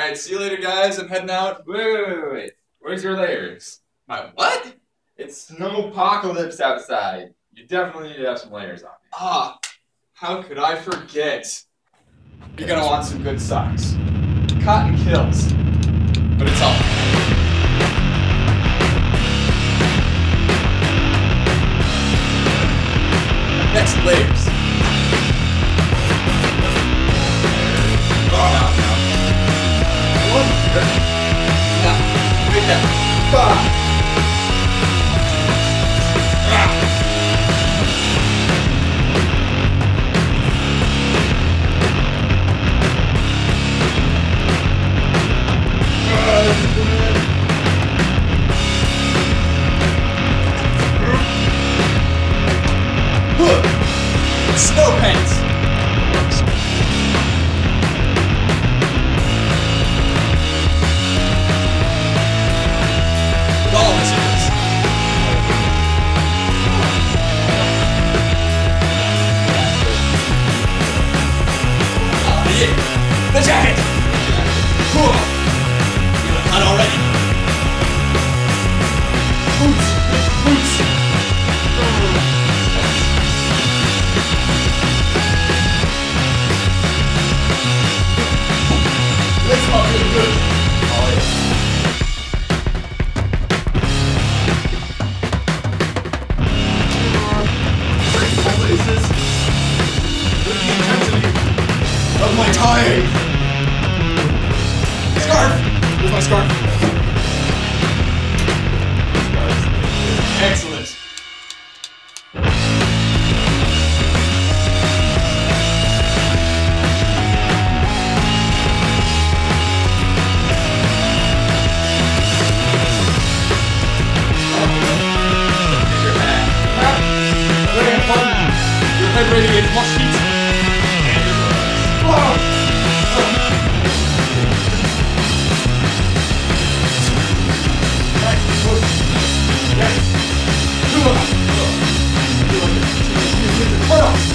Alright, see you later, guys. I'm heading out. Wait. Where's your layers? My what? It's snowpocalypse outside. You definitely need to have some layers on. Ah, how could I forget? You're gonna want some good socks. Cotton kills, but it's all. Next, layers. Oh, no. Now, right there. Snow pants! With all messages. Oh, yeah! The jacket! Cool! Feeling hot already. Boots! This smells really good. Oh, yeah. Places. Look at the intensity of my time. Scarf! Where's my scarf? Excellent. Radiates more heat and it works. Yes.